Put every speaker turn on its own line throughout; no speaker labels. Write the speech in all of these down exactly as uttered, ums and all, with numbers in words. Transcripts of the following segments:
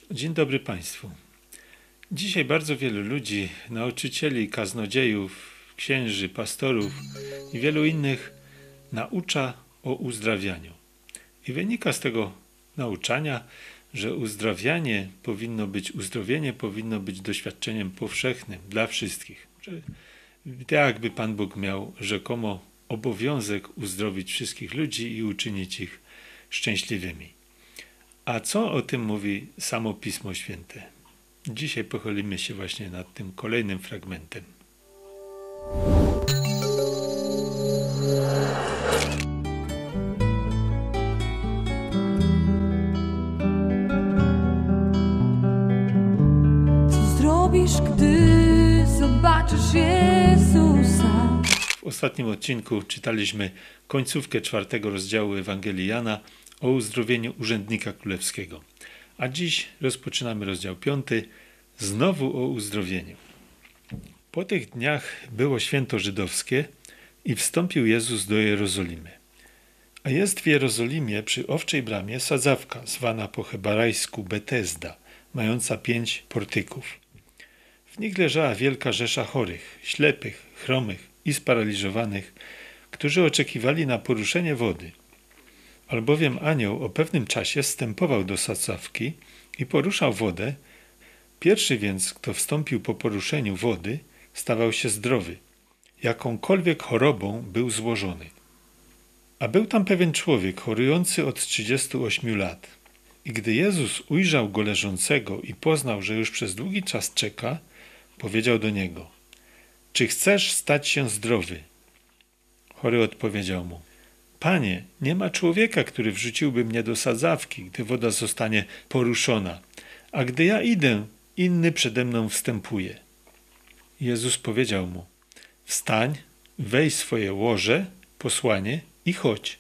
Dzień dobry Państwu. Dzisiaj bardzo wielu ludzi, nauczycieli, kaznodziejów, księży, pastorów i wielu innych naucza o uzdrawianiu. I wynika z tego nauczania, że uzdrawianie powinno być, uzdrowienie powinno być doświadczeniem powszechnym dla wszystkich. Że tak jakby Pan Bóg miał rzekomo obowiązek uzdrowić wszystkich ludzi i uczynić ich szczęśliwymi. A co o tym mówi samo Pismo Święte? Dzisiaj pochylimy się właśnie nad tym kolejnym fragmentem.
Co zrobisz, gdy zobaczysz Jezusa?
W ostatnim odcinku czytaliśmy końcówkę czwartego rozdziału Ewangelii Jana o uzdrowieniu urzędnika królewskiego. A dziś rozpoczynamy rozdział piąty, znowu o uzdrowieniu. Po tych dniach było święto żydowskie i wstąpił Jezus do Jerozolimy. A jest w Jerozolimie przy Owczej Bramie sadzawka, zwana po hebrajsku Betesda, mająca pięć portyków. W nich leżała wielka rzesza chorych, ślepych, chromych i sparaliżowanych, którzy oczekiwali na poruszenie wody. Albowiem anioł o pewnym czasie wstępował do sadzawki i poruszał wodę. Pierwszy więc, kto wstąpił po poruszeniu wody, stawał się zdrowy, jakąkolwiek chorobą był złożony. A był tam pewien człowiek chorujący od trzydziestu ośmiu lat. I gdy Jezus ujrzał go leżącego i poznał, że już przez długi czas czeka, powiedział do niego: czy chcesz stać się zdrowy? Chory odpowiedział mu: Panie, nie ma człowieka, który wrzuciłby mnie do sadzawki, gdy woda zostanie poruszona, a gdy ja idę, inny przede mną wstępuje. Jezus powiedział mu: wstań, weź swoje łoże, posłanie i chodź.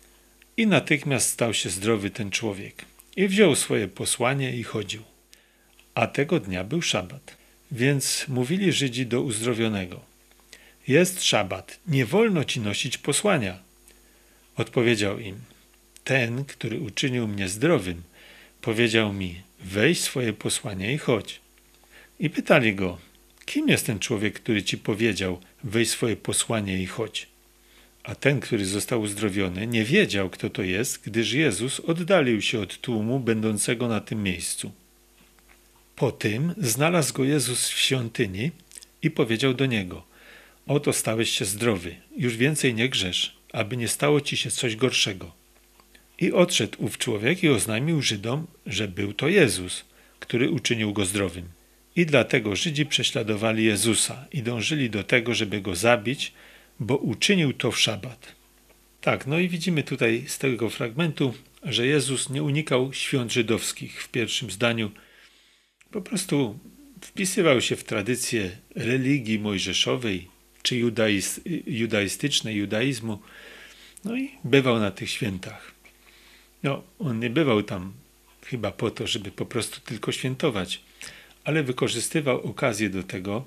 I natychmiast stał się zdrowy ten człowiek i wziął swoje posłanie i chodził. A tego dnia był szabat. Więc mówili Żydzi do uzdrowionego: jest szabat, nie wolno ci nosić posłania. Odpowiedział im: ten, który uczynił mnie zdrowym, powiedział mi: weź swoje posłanie i chodź. I pytali go: kim jest ten człowiek, który ci powiedział: weź swoje posłanie i chodź? A ten, który został uzdrowiony, nie wiedział, kto to jest, gdyż Jezus oddalił się od tłumu będącego na tym miejscu. Po tym znalazł go Jezus w świątyni i powiedział do niego: oto stałeś się zdrowy, już więcej nie grzesz, aby nie stało ci się coś gorszego. I odszedł ów człowiek i oznajmił Żydom, że był to Jezus, który uczynił go zdrowym. I dlatego Żydzi prześladowali Jezusa i dążyli do tego, żeby go zabić, bo uczynił to w szabat. Tak, no i widzimy tutaj z tego fragmentu, że Jezus nie unikał świąt żydowskich w pierwszym zdaniu. Po prostu wpisywał się w tradycję religii mojżeszowej czy judaist, judaistycznej, judaizmu, no i bywał na tych świętach. No, on nie bywał tam chyba po to, żeby po prostu tylko świętować, ale wykorzystywał okazję do tego,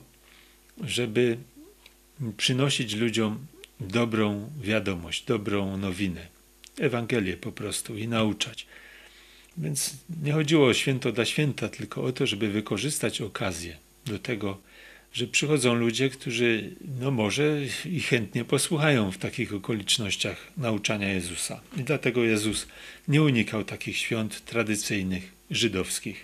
żeby przynosić ludziom dobrą wiadomość, dobrą nowinę, Ewangelię po prostu i nauczać. Więc nie chodziło o święto dla święta, tylko o to, żeby wykorzystać okazję do tego, że przychodzą ludzie, którzy no może i chętnie posłuchają w takich okolicznościach nauczania Jezusa. I dlatego Jezus nie unikał takich świąt tradycyjnych, żydowskich.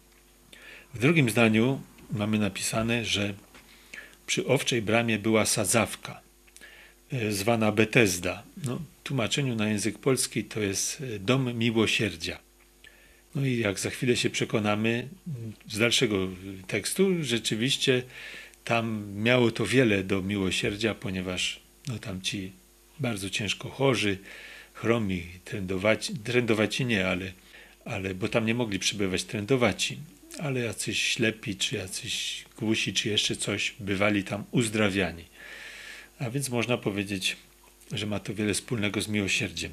W drugim zdaniu mamy napisane, że przy Owczej Bramie była sadzawka, zwana Betesda. No, w tłumaczeniu na język polski to jest dom miłosierdzia. No i jak za chwilę się przekonamy z dalszego tekstu, rzeczywiście tam miało to wiele do miłosierdzia, ponieważ no, tam ci bardzo ciężko chorzy, chromi, trędowaci, trędowaci nie, ale, ale bo tam nie mogli przybywać trędowaci, ale jacyś ślepi, czy jacyś głusi, czy jeszcze coś, bywali tam uzdrawiani. A więc można powiedzieć, że ma to wiele wspólnego z miłosierdziem.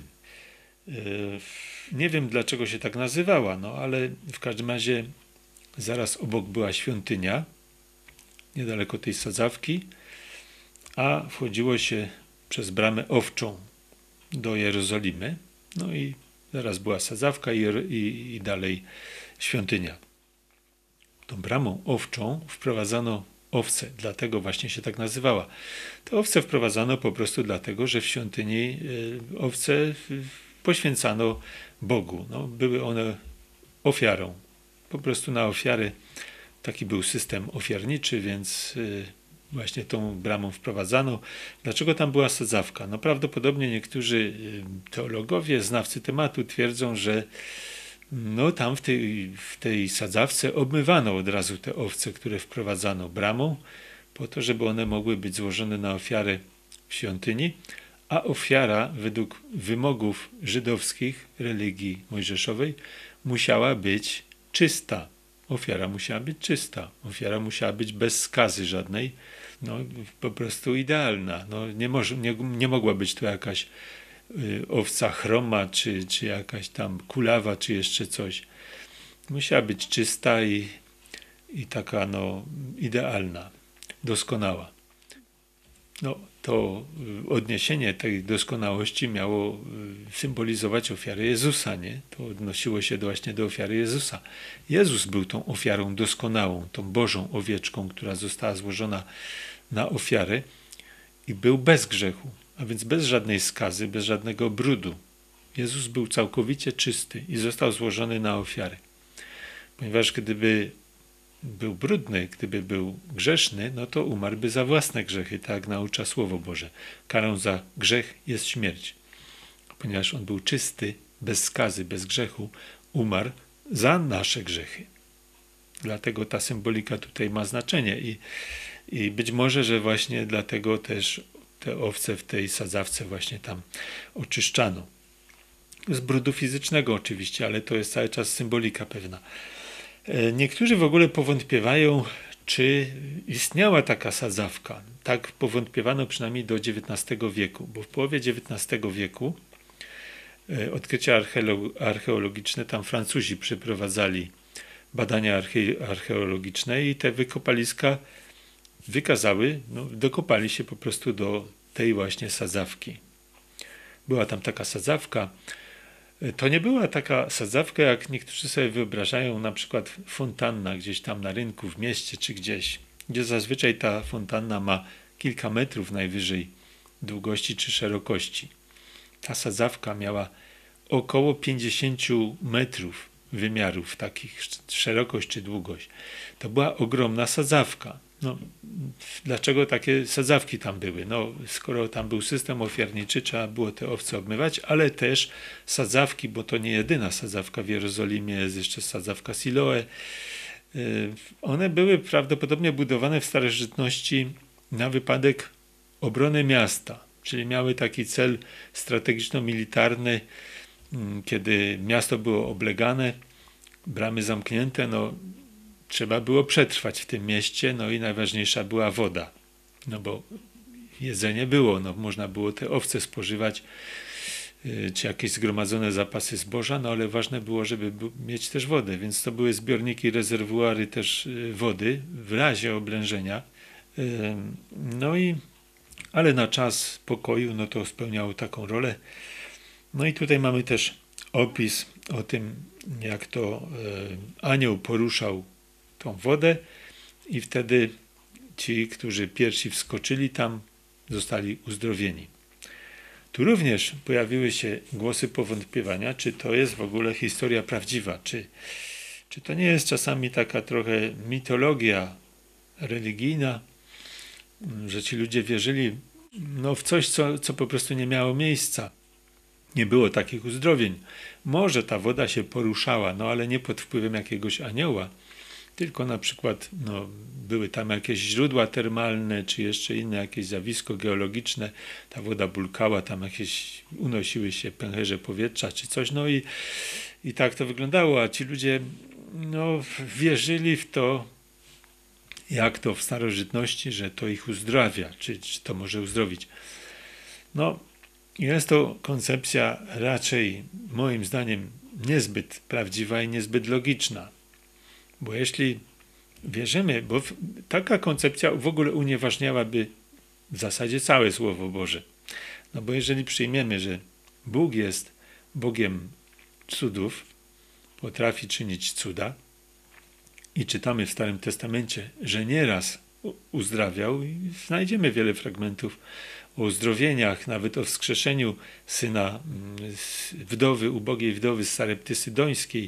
Nie wiem, dlaczego się tak nazywała, no ale w każdym razie zaraz obok była świątynia, niedaleko tej sadzawki, a wchodziło się przez bramę owczą do Jerozolimy. No i zaraz była sadzawka i, i, i dalej świątynia. tą bramą owczą wprowadzano owce, dlatego właśnie się tak nazywała. Te owce wprowadzano po prostu dlatego, że w świątyni owce poświęcano Bogu. No, były one ofiarą. Po prostu na ofiary taki był system ofiarniczy, więc właśnie tą bramą wprowadzano. Dlaczego tam była sadzawka? No prawdopodobnie niektórzy teologowie, znawcy tematu twierdzą, że no tam w tej, w tej sadzawce obmywano od razu te owce, które wprowadzano bramą, po to, żeby one mogły być złożone na ofiary w świątyni, a ofiara według wymogów żydowskich religii mojżeszowej musiała być czysta. Ofiara musiała być czysta. Ofiara musiała być bez skazy żadnej, no po prostu idealna. No, nie, może, nie, nie mogła być to jakaś y, owca chroma, czy, czy jakaś tam kulawa, czy jeszcze coś. Musiała być czysta i, i taka no, idealna, doskonała. No, to odniesienie tej doskonałości miało symbolizować ofiarę Jezusa, nie? To odnosiło się do, właśnie do ofiary Jezusa. Jezus był tą ofiarą doskonałą, tą Bożą owieczką, która została złożona na ofiarę i był bez grzechu, a więc bez żadnej skazy, bez żadnego brudu. Jezus był całkowicie czysty i został złożony na ofiarę. Ponieważ gdyby był brudny, gdyby był grzeszny, no to umarłby za własne grzechy, tak jak naucza Słowo Boże. Karą za grzech jest śmierć. Ponieważ on był czysty, bez skazy, bez grzechu, umarł za nasze grzechy. Dlatego ta symbolika tutaj ma znaczenie i, i być może, że właśnie dlatego też te owce w tej sadzawce właśnie tam oczyszczano. Z brudu fizycznego oczywiście, ale to jest cały czas symbolika pewna. Niektórzy w ogóle powątpiewają, czy istniała taka sadzawka. Tak powątpiewano przynajmniej do dziewiętnastego wieku, bo w połowie dziewiętnastego wieku odkrycia archeologiczne, tam Francuzi przeprowadzali badania arche archeologiczne i te wykopaliska wykazały, no, dokopali się po prostu do tej właśnie sadzawki. Była tam taka sadzawka. To nie była taka sadzawka, jak niektórzy sobie wyobrażają, na przykład fontanna gdzieś tam na rynku, w mieście czy gdzieś, gdzie zazwyczaj ta fontanna ma kilka metrów najwyżej długości czy szerokości. Ta sadzawka miała około pięćdziesiąt metrów wymiarów, takich szerokość czy długość. To była ogromna sadzawka. No, dlaczego takie sadzawki tam były? No, skoro tam był system ofiarniczy, trzeba było te owce obmywać, ale też sadzawki, bo to nie jedyna sadzawka w Jerozolimie, jest jeszcze sadzawka Siloe. One były prawdopodobnie budowane w starożytności na wypadek obrony miasta, czyli miały taki cel strategiczno-militarny, kiedy miasto było oblegane, bramy zamknięte, no trzeba było przetrwać w tym mieście, no i najważniejsza była woda, no bo jedzenie było, no można było te owce spożywać, czy jakieś zgromadzone zapasy zboża, no ale ważne było, żeby mieć też wodę, więc to były zbiorniki, rezerwuary też wody w razie oblężenia. No i, ale na czas pokoju, no to spełniało taką rolę. No i tutaj mamy też opis o tym, jak to anioł poruszał tą wodę i wtedy ci, którzy pierwsi wskoczyli tam, zostali uzdrowieni. Tu również pojawiły się głosy powątpiewania, czy to jest w ogóle historia prawdziwa, czy, czy to nie jest czasami taka trochę mitologia religijna, że ci ludzie wierzyli no, w coś, co, co po prostu nie miało miejsca. Nie było takich uzdrowień. Może ta woda się poruszała, no ale nie pod wpływem jakiegoś anioła, tylko na przykład no, były tam jakieś źródła termalne, czy jeszcze inne jakieś zjawisko geologiczne, ta woda bulkała, tam jakieś unosiły się pęcherze powietrza, czy coś, no i, i tak to wyglądało, a ci ludzie no, wierzyli w to, jak to w starożytności, że to ich uzdrawia, czy, czy to może uzdrowić. No, jest to koncepcja raczej, moim zdaniem, niezbyt prawdziwa i niezbyt logiczna. Bo jeśli wierzymy, bo taka koncepcja w ogóle unieważniałaby w zasadzie całe Słowo Boże. No bo jeżeli przyjmiemy, że Bóg jest Bogiem cudów, potrafi czynić cuda, i czytamy w Starym Testamencie, że nieraz uzdrawiał i znajdziemy wiele fragmentów o uzdrowieniach, nawet o wskrzeszeniu syna wdowy, ubogiej wdowy z Sarepty Sydońskiej.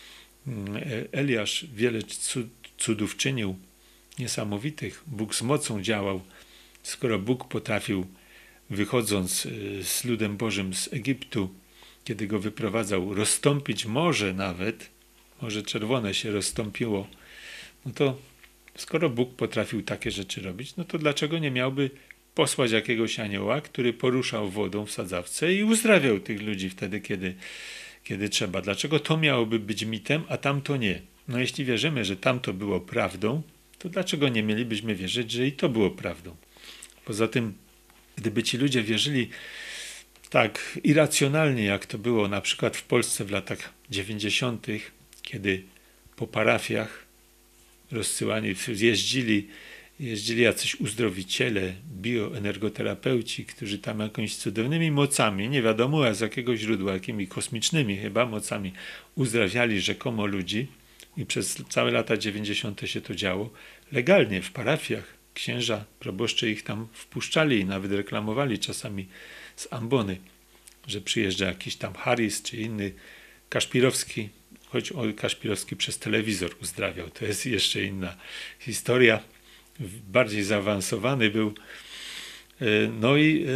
Eliasz wiele cudów czynił, niesamowitych. Bóg z mocą działał. Skoro Bóg potrafił, wychodząc z ludem Bożym z Egiptu, kiedy go wyprowadzał, rozstąpić morze nawet, Morze Czerwone się rozstąpiło, no to skoro Bóg potrafił takie rzeczy robić, no to dlaczego nie miałby posłać jakiegoś anioła, który poruszał wodą w sadzawce i uzdrawiał tych ludzi wtedy, kiedy, kiedy trzeba? Dlaczego to miałoby być mitem, a tamto nie? No jeśli wierzymy, że tamto było prawdą, to dlaczego nie mielibyśmy wierzyć, że i to było prawdą? Poza tym, gdyby ci ludzie wierzyli tak irracjonalnie, jak to było na przykład w Polsce w latach dziewięćdziesiątych, kiedy po parafiach rozsyłani, jeździli, jeździli jacyś uzdrowiciele, bioenergoterapeuci, którzy tam jakimiś cudownymi mocami, nie wiadomo z jakiego źródła, jakimi kosmicznymi chyba mocami, uzdrawiali rzekomo ludzi i przez całe lata dziewięćdziesiąte się to działo legalnie w parafiach. Księża, proboszcze ich tam wpuszczali i nawet reklamowali czasami z ambony, że przyjeżdża jakiś tam Harris czy inny Kaszpirowski, choć o Kaszpirowski przez telewizor uzdrawiał. To jest jeszcze inna historia. Bardziej zaawansowany był. No i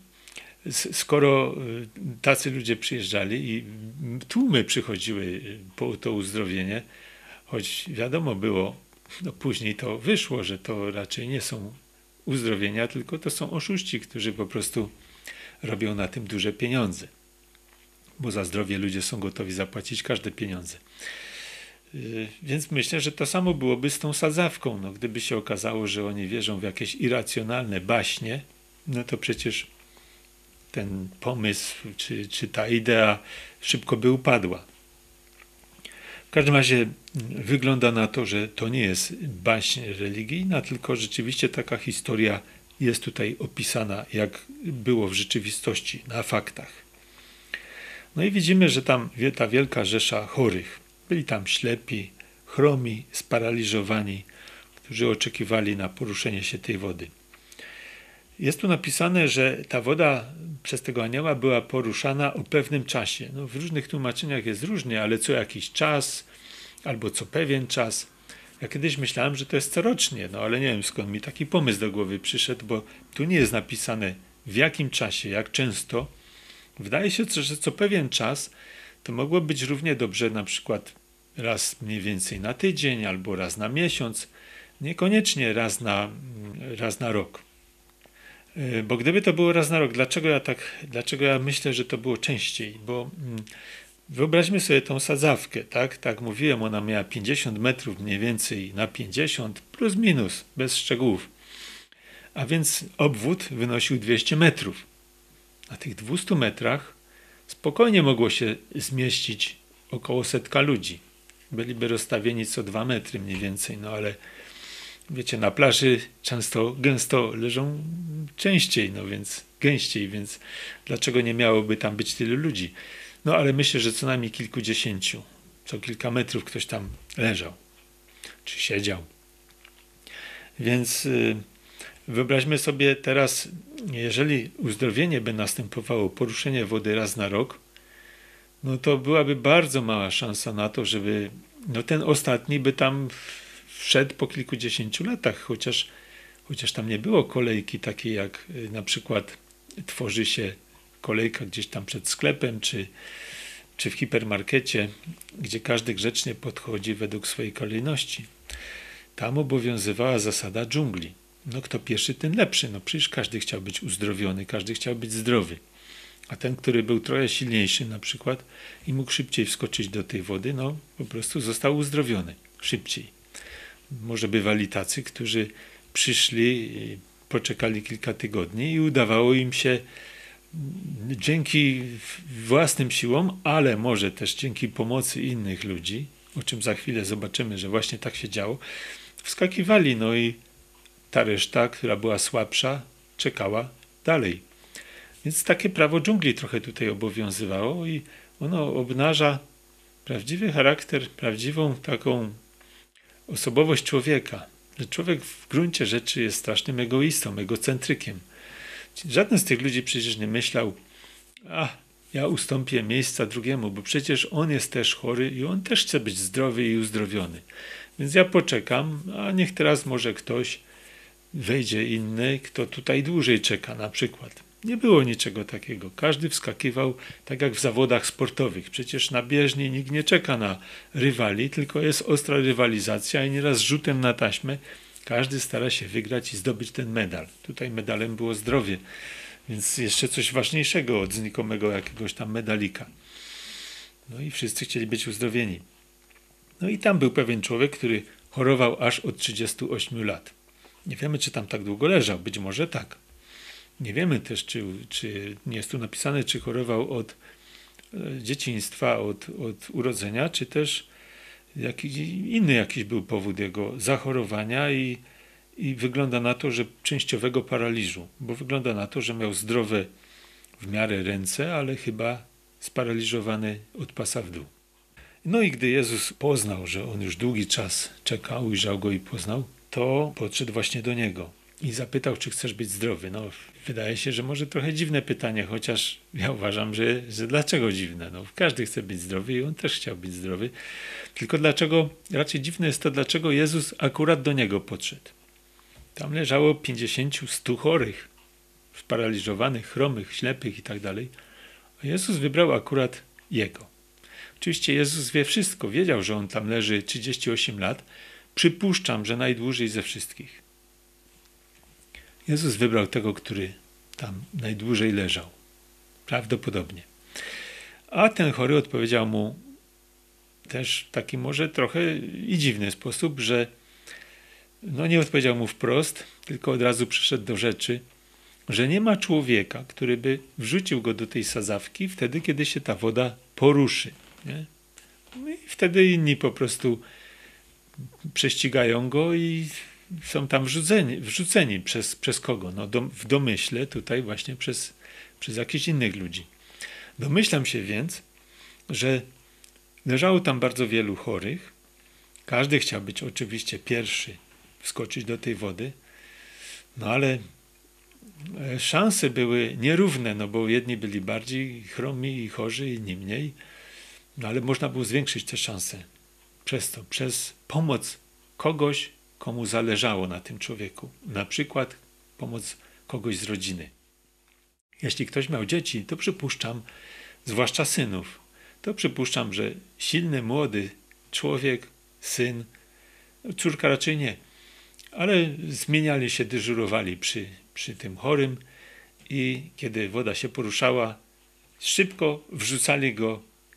skoro tacy ludzie przyjeżdżali i tłumy przychodziły po to uzdrowienie, choć wiadomo było, no później to wyszło, że to raczej nie są uzdrowienia, tylko to są oszuści, którzy po prostu robią na tym duże pieniądze. Bo za zdrowie ludzie są gotowi zapłacić każde pieniądze. Yy, więc myślę, że to samo byłoby z tą sadzawką. No, gdyby się okazało, że oni wierzą w jakieś irracjonalne baśnie, no to przecież ten pomysł, czy, czy ta idea szybko by upadła. W każdym razie wygląda na to, że to nie jest baśń religijna, tylko rzeczywiście taka historia jest tutaj opisana, jak było w rzeczywistości, na faktach. No i widzimy, że tam ta wielka rzesza chorych, byli tam ślepi, chromi, sparaliżowani, którzy oczekiwali na poruszenie się tej wody. Jest tu napisane, że ta woda przez tego anioła była poruszana o pewnym czasie. No, w różnych tłumaczeniach jest różnie, ale co jakiś czas, albo co pewien czas. Ja kiedyś myślałem, że to jest corocznie, no ale nie wiem skąd mi taki pomysł do głowy przyszedł, bo tu nie jest napisane w jakim czasie, jak często. Wydaje się, że co pewien czas to mogło być równie dobrze na przykład raz mniej więcej na tydzień albo raz na miesiąc, niekoniecznie raz na, raz na rok. Bo gdyby to było raz na rok, dlaczego ja tak, dlaczego ja myślę, że to było częściej? Bo wyobraźmy sobie tą sadzawkę, tak? Tak mówiłem, ona miała pięćdziesiąt metrów mniej więcej na pięćdziesiąt, plus minus, bez szczegółów. A więc obwód wynosił dwieście metrów. Na tych dwustu metrach spokojnie mogło się zmieścić około setka ludzi. Byliby rozstawieni co dwa metry mniej więcej, no ale wiecie, na plaży często gęsto leżą częściej, no więc gęściej, więc dlaczego nie miałoby tam być tylu ludzi? No ale myślę, że co najmniej kilkudziesięciu, co kilka metrów ktoś tam leżał, czy siedział. Więc yy, wyobraźmy sobie teraz, jeżeli uzdrowienie by następowało, poruszenie wody raz na rok, no to byłaby bardzo mała szansa na to, żeby no ten ostatni by tam wszedł po kilkudziesięciu latach, chociaż, chociaż tam nie było kolejki takiej jak na przykład tworzy się kolejka gdzieś tam przed sklepem, czy, czy w hipermarkecie, gdzie każdy grzecznie podchodzi według swojej kolejności. Tam obowiązywała zasada dżungli. No kto pierwszy, ten lepszy. No przecież każdy chciał być uzdrowiony, każdy chciał być zdrowy. A ten, który był trochę silniejszy na przykład i mógł szybciej wskoczyć do tej wody, no po prostu został uzdrowiony szybciej. Może bywali tacy, którzy przyszli, poczekali kilka tygodni i udawało im się dzięki własnym siłom, ale może też dzięki pomocy innych ludzi, o czym za chwilę zobaczymy, że właśnie tak się działo, wskakiwali, no i ta reszta, która była słabsza, czekała dalej. Więc takie prawo dżungli trochę tutaj obowiązywało i ono obnaża prawdziwy charakter, prawdziwą taką osobowość człowieka, że człowiek w gruncie rzeczy jest strasznym egoistą, egocentrykiem. Żaden z tych ludzi przecież nie myślał, a ja ustąpię miejsca drugiemu, bo przecież on jest też chory i on też chce być zdrowy i uzdrowiony. Więc ja poczekam, a niech teraz może ktoś wejdzie inny, kto tutaj dłużej czeka na przykład. Nie było niczego takiego. Każdy wskakiwał tak jak w zawodach sportowych. Przecież na bieżni nikt nie czeka na rywali, tylko jest ostra rywalizacja i nieraz rzutem na taśmę każdy stara się wygrać i zdobyć ten medal. Tutaj medalem było zdrowie, więc jeszcze coś ważniejszego od znikomego jakiegoś tam medalika. No i wszyscy chcieli być uzdrowieni. No i tam był pewien człowiek, który chorował aż od trzydziestu ośmiu lat. Nie wiemy, czy tam tak długo leżał. Być może tak. Nie wiemy też, czy, czy nie jest tu napisane, czy chorował od dzieciństwa, od, od urodzenia, czy też jakiś, inny jakiś był powód jego zachorowania i, i wygląda na to, że częściowego paraliżu, bo wygląda na to, że miał zdrowe w miarę ręce, ale chyba sparaliżowany od pasa w dół. No i gdy Jezus poznał, że on już długi czas czekał, ujrzał go i poznał, to podszedł właśnie do niego i zapytał, czy chcesz być zdrowy. No, wydaje się, że może trochę dziwne pytanie, chociaż ja uważam, że, że dlaczego dziwne? No, każdy chce być zdrowy i on też chciał być zdrowy. Tylko dlaczego, raczej dziwne jest to, dlaczego Jezus akurat do niego podszedł. Tam leżało pięćdziesięciu, stu chorych, sparaliżowanych, chromych, ślepych i tak dalej. A Jezus wybrał akurat jego. Oczywiście Jezus wie wszystko. Wiedział, że on tam leży trzydzieści osiem lat. Przypuszczam, że najdłużej ze wszystkich. Jezus wybrał tego, który tam najdłużej leżał. Prawdopodobnie. A ten chory odpowiedział mu też w taki może trochę i dziwny sposób, że no nie odpowiedział mu wprost, tylko od razu przyszedł do rzeczy, że nie ma człowieka, który by wrzucił go do tej sadzawki wtedy, kiedy się ta woda poruszy. Nie? No i wtedy inni po prostu prześcigają go i są tam wrzuceni, wrzuceni przez, przez kogo? No do, w domyśle tutaj właśnie przez, przez jakichś innych ludzi. Domyślam się więc, że leżało tam bardzo wielu chorych. Każdy chciał być oczywiście pierwszy, wskoczyć do tej wody, no ale szanse były nierówne, no bo jedni byli bardziej chromi i chorzy, inni mniej, no ale można było zwiększyć te szanse przez to, przez pomoc kogoś, komu zależało na tym człowieku. Na przykład pomoc kogoś z rodziny. Jeśli ktoś miał dzieci, to przypuszczam, zwłaszcza synów, to przypuszczam, że silny, młody człowiek, syn, córka raczej nie, ale zmieniali się, dyżurowali przy, przy tym chorym i kiedy woda się poruszała, szybko wrzucali go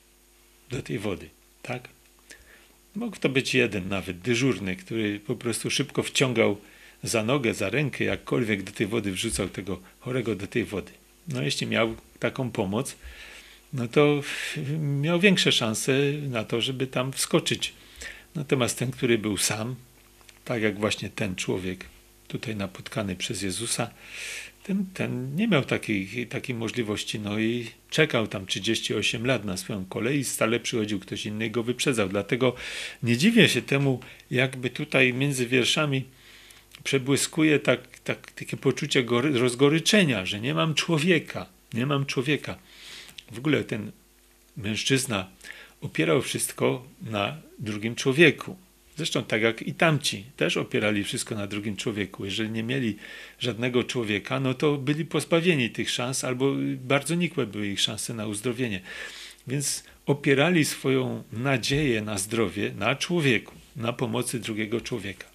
do tej wody. Tak? Mógł to być jeden nawet, dyżurny, który po prostu szybko wciągał za nogę, za rękę, jakkolwiek do tej wody wrzucał tego chorego do tej wody. No jeśli miał taką pomoc, no to miał większe szanse na to, żeby tam wskoczyć. Natomiast ten, który był sam, tak jak właśnie ten człowiek tutaj napotkany przez Jezusa, ten, ten nie miał takiej, takiej możliwości, no i czekał tam trzydzieści osiem lat na swoją kolej i stale przychodził ktoś inny i go wyprzedzał. Dlatego nie dziwię się temu, jakby tutaj między wierszami przebłyskuje tak, tak, takie poczucie gory, rozgoryczenia, że nie mam człowieka, nie mam człowieka. W ogóle ten mężczyzna opierał wszystko na drugim człowieku. Zresztą tak jak i tamci też opierali wszystko na drugim człowieku. Jeżeli nie mieli żadnego człowieka, no to byli pozbawieni tych szans albo bardzo nikłe były ich szanse na uzdrowienie. Więc opierali swoją nadzieję na zdrowie na człowieku, na pomocy drugiego człowieka.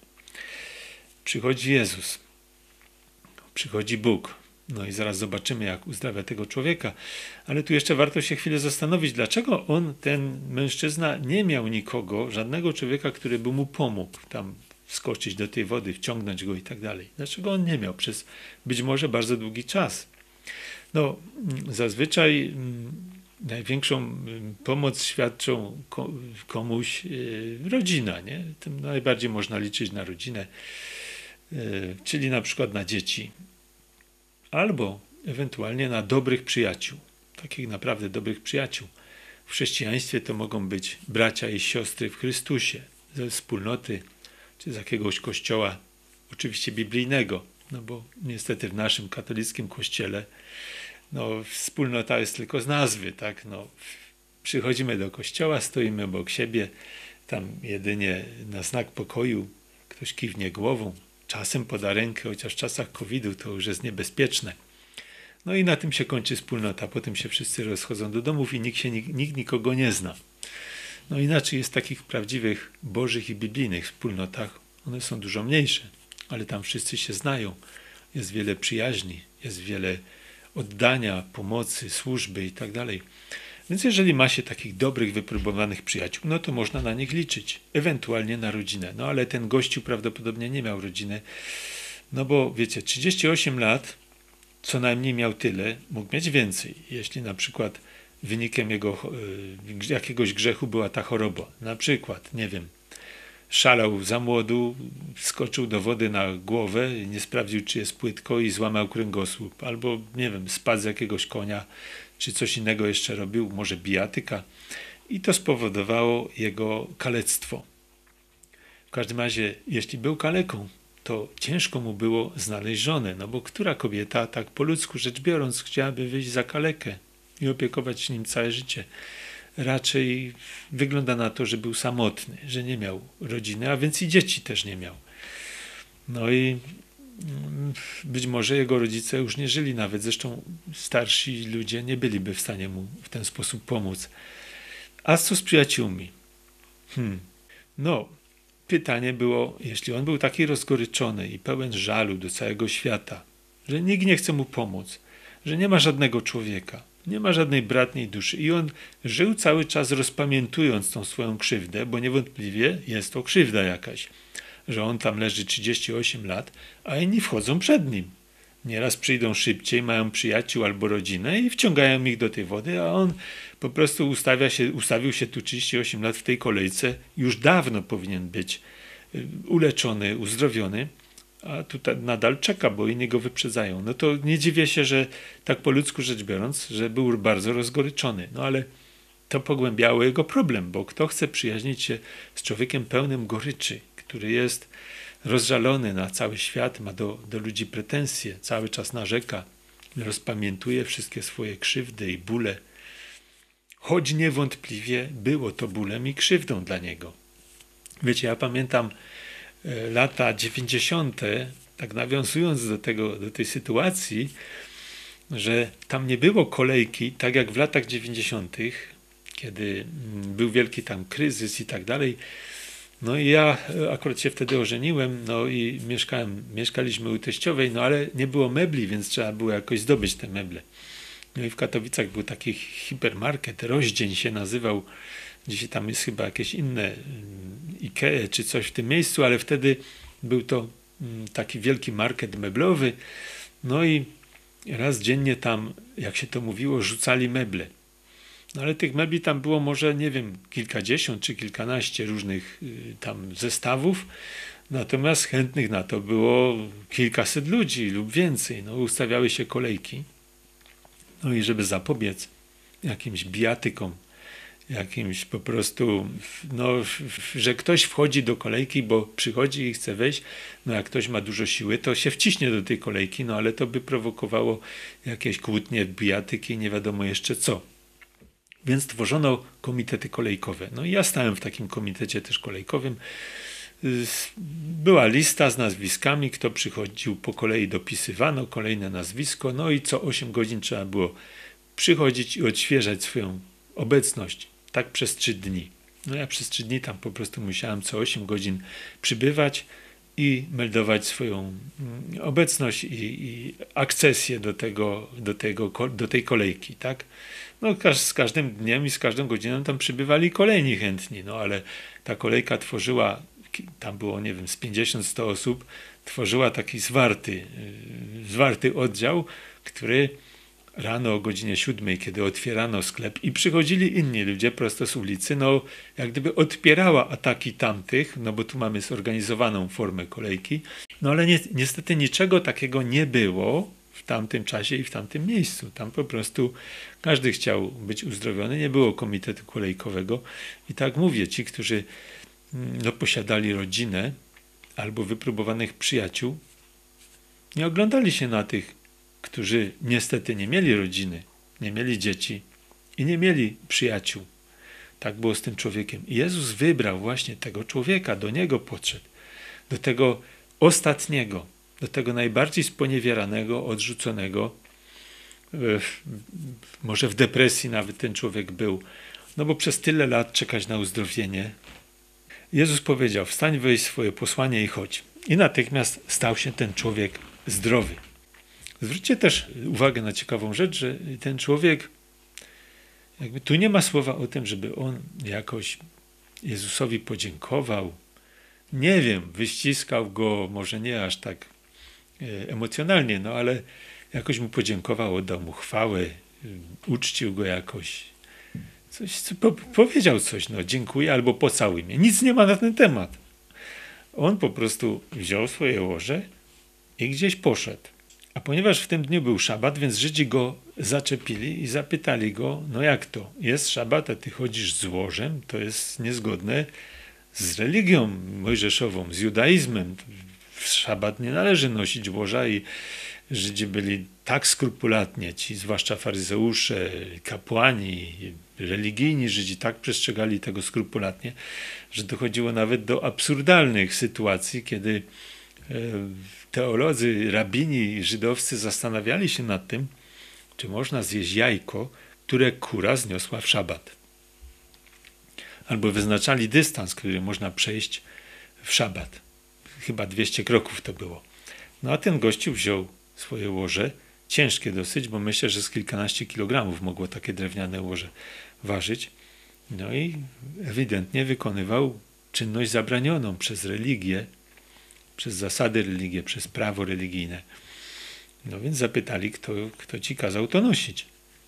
Przychodzi Jezus, przychodzi Bóg. No i zaraz zobaczymy, jak uzdrawia tego człowieka. Ale tu jeszcze warto się chwilę zastanowić, dlaczego on, ten mężczyzna, nie miał nikogo, żadnego człowieka, który by mu pomógł tam wskoczyć do tej wody, wciągnąć go i tak dalej. Dlaczego on nie miał? Przez być może bardzo długi czas. No, zazwyczaj mm, największą mm, pomoc świadczą ko- komuś yy, rodzina, nie? Tym najbardziej można liczyć na rodzinę, yy, czyli na przykład na dzieci. Albo ewentualnie na dobrych przyjaciół, takich naprawdę dobrych przyjaciół. W chrześcijaństwie to mogą być bracia i siostry w Chrystusie, ze wspólnoty czy z jakiegoś kościoła, oczywiście biblijnego, no bo niestety w naszym katolickim kościele no, wspólnota jest tylko z nazwy, tak? No, przychodzimy do kościoła, stoimy obok siebie, tam jedynie na znak pokoju ktoś kiwnie głową, czasem poda rękę, chociaż w czasach kowida to już jest niebezpieczne. No i na tym się kończy wspólnota, potem się wszyscy rozchodzą do domów i nikt, się, nikt, nikt nikogo nie zna. No inaczej jest w takich prawdziwych bożych i biblijnych wspólnotach, one są dużo mniejsze, ale tam wszyscy się znają, jest wiele przyjaźni, jest wiele oddania, pomocy, służby i tak dalej. Więc jeżeli ma się takich dobrych, wypróbowanych przyjaciół, no to można na nich liczyć, ewentualnie na rodzinę. No ale ten gościu prawdopodobnie nie miał rodziny, no bo wiecie, trzydzieści osiem lat, co najmniej miał tyle, mógł mieć więcej. Jeśli na przykład wynikiem jego y, jakiegoś grzechu była ta choroba, na przykład, nie wiem, szalał za młodu, skoczył do wody na głowę, nie sprawdził, czy jest płytko i złamał kręgosłup, albo, nie wiem, spadł z jakiegoś konia, czy coś innego jeszcze robił, może bijatyka, i to spowodowało jego kalectwo. W każdym razie, jeśli był kaleką, to ciężko mu było znaleźć żonę, no bo która kobieta, tak po ludzku rzecz biorąc, chciałaby wyjść za kalekę i opiekować się nim całe życie? Raczej wygląda na to, że był samotny, że nie miał rodziny, a więc i dzieci też nie miał. No i być może jego rodzice już nie żyli nawet, zresztą starsi ludzie nie byliby w stanie mu w ten sposób pomóc. A co z przyjaciółmi? Hmm. No, pytanie było, jeśli on był taki rozgoryczony i pełen żalu do całego świata, że nikt nie chce mu pomóc, że nie ma żadnego człowieka, nie ma żadnej bratniej duszy i on żył cały czas rozpamiętując tą swoją krzywdę, bo niewątpliwie jest to krzywda jakaś, że on tam leży trzydzieści osiem lat, a inni wchodzą przed nim. Nieraz przyjdą szybciej, mają przyjaciół albo rodzinę i wciągają ich do tej wody, a on po prostu ustawia się, ustawił się tu trzydzieści osiem lat w tej kolejce, już dawno powinien być uleczony, uzdrowiony, a tutaj nadal czeka, bo inni go wyprzedzają. No to nie dziwię się, że tak po ludzku rzecz biorąc, że był bardzo rozgoryczony. No ale to pogłębiało jego problem, bo kto chce przyjaźnić się z człowiekiem pełnym goryczy, który jest rozżalony na cały świat, ma do, do ludzi pretensje, cały czas narzeka, rozpamiętuje wszystkie swoje krzywdy i bóle, choć niewątpliwie było to bólem i krzywdą dla niego. Wiecie, ja pamiętam e, lata dziewięćdziesiąte, tak nawiązując do tego, do tej sytuacji, że tam nie było kolejki, tak jak w latach dziewięćdziesiątych, kiedy mm, był wielki tam kryzys i tak dalej. No i ja akurat się wtedy ożeniłem, no i mieszkałem, mieszkaliśmy u teściowej, no ale nie było mebli, więc trzeba było jakoś zdobyć te meble. No i w Katowicach był taki hipermarket, Rozdzień się nazywał, dzisiaj tam jest chyba jakieś inne Ikea czy coś w tym miejscu, ale wtedy był to taki wielki market meblowy, no i raz dziennie tam, jak się to mówiło, rzucali meble. No ale tych mebli tam było może, nie wiem, kilkadziesiąt czy kilkanaście różnych y, tam zestawów, natomiast chętnych na to było kilkaset ludzi lub więcej. No, ustawiały się kolejki. No i żeby zapobiec jakimś bijatykom, jakimś po prostu, no, że ktoś wchodzi do kolejki, bo przychodzi i chce wejść, no jak ktoś ma dużo siły, to się wciśnie do tej kolejki, no ale to by prowokowało jakieś kłótnie, bijatyki, nie wiadomo jeszcze co. Więc tworzono komitety kolejkowe. No i ja stałem w takim komitecie też kolejkowym. Była lista z nazwiskami, kto przychodził po kolei, dopisywano kolejne nazwisko, no i co osiem godzin trzeba było przychodzić i odświeżać swoją obecność. Tak przez trzy dni. No ja przez trzy dni tam po prostu musiałem co osiem godzin przybywać i meldować swoją obecność i, i akcesję do, tego, do, tego, do tej kolejki, tak? No z każdym dniem i z każdą godziną tam przybywali kolejni chętni, no ale ta kolejka tworzyła, tam było, nie wiem, z pięćdziesiąt sto osób, tworzyła taki zwarty, zwarty oddział, który rano o godzinie siódmej, kiedy otwierano sklep i przychodzili inni ludzie prosto z ulicy, no jak gdyby odpierała ataki tamtych, no bo tu mamy zorganizowaną formę kolejki, no ale ni niestety niczego takiego nie było w tamtym czasie i w tamtym miejscu. Tam po prostu każdy chciał być uzdrowiony, nie było komitetu kolejkowego i tak mówię, ci, którzy no, posiadali rodzinę, albo wypróbowanych przyjaciół, nie oglądali się na tych, którzy niestety nie mieli rodziny, nie mieli dzieci i nie mieli przyjaciół. Tak było z tym człowiekiem. I Jezus wybrał właśnie tego człowieka, do niego podszedł, do tego ostatniego, do tego najbardziej sponiewieranego, odrzuconego. Może w depresji nawet ten człowiek był, no bo przez tyle lat czekać na uzdrowienie. Jezus powiedział: wstań, weź swoje posłanie i chodź. I natychmiast stał się ten człowiek zdrowy. Zwróćcie też uwagę na ciekawą rzecz, że ten człowiek, jakby tu nie ma słowa o tym, żeby on jakoś Jezusowi podziękował. Nie wiem, wyściskał go, może nie aż tak emocjonalnie, no ale jakoś mu podziękował, oddał mu chwałę, uczcił go jakoś. Coś, co, po, powiedział coś, no dziękuję albo pocałuj mnie. Nic nie ma na ten temat. On po prostu wziął swoje łoże i gdzieś poszedł. A ponieważ w tym dniu był szabat, więc Żydzi go zaczepili i zapytali go: no jak to? Jest szabat, a ty chodzisz z łożem? To jest niezgodne z religią mojżeszową, z judaizmem. W szabat nie należy nosić łoża i Żydzi byli tak skrupulatnie, ci zwłaszcza faryzeusze, kapłani, religijni Żydzi tak przestrzegali tego skrupulatnie, że dochodziło nawet do absurdalnych sytuacji, kiedy teolodzy, rabini żydowscy zastanawiali się nad tym, czy można zjeść jajko, które kura zniosła w szabat. Albo wyznaczali dystans, który można przejść w szabat. Chyba dwieście kroków to było. No a ten gościu wziął swoje łoże, ciężkie dosyć, bo myślę, że z kilkanaście kilogramów mogło takie drewniane łoże ważyć. No i ewidentnie wykonywał czynność zabranioną przez religię, przez zasady religii, przez prawo religijne. No więc zapytali, kto, kto ci kazał to nosić.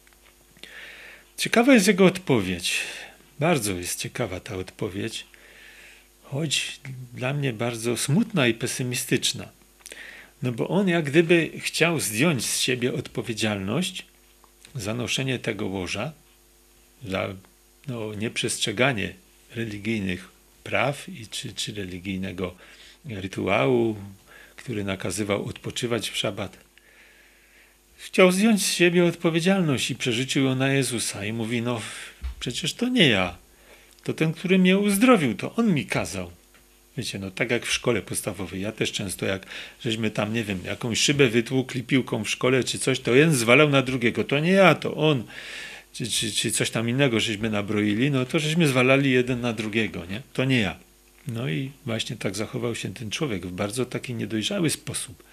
Ciekawa jest jego odpowiedź. Bardzo jest ciekawa ta odpowiedź, choć dla mnie bardzo smutna i pesymistyczna. No bo on jak gdyby chciał zdjąć z siebie odpowiedzialność za noszenie tego łoża, za no, nieprzestrzeganie religijnych praw i czy, czy religijnego rytuału, który nakazywał odpoczywać w szabat. Chciał zdjąć z siebie odpowiedzialność i przerzucił ją na Jezusa i mówi: no przecież to nie ja, to ten, który mnie uzdrowił, to on mi kazał. Wiecie, no tak jak w szkole podstawowej, ja też często jak żeśmy tam, nie wiem, jakąś szybę wytłukli piłką w szkole czy coś, to jeden zwalał na drugiego, to nie ja, to on, czy, czy, czy coś tam innego żeśmy nabroili, no to żeśmy zwalali jeden na drugiego, nie? To nie ja. No i właśnie tak zachował się ten człowiek w bardzo taki niedojrzały sposób.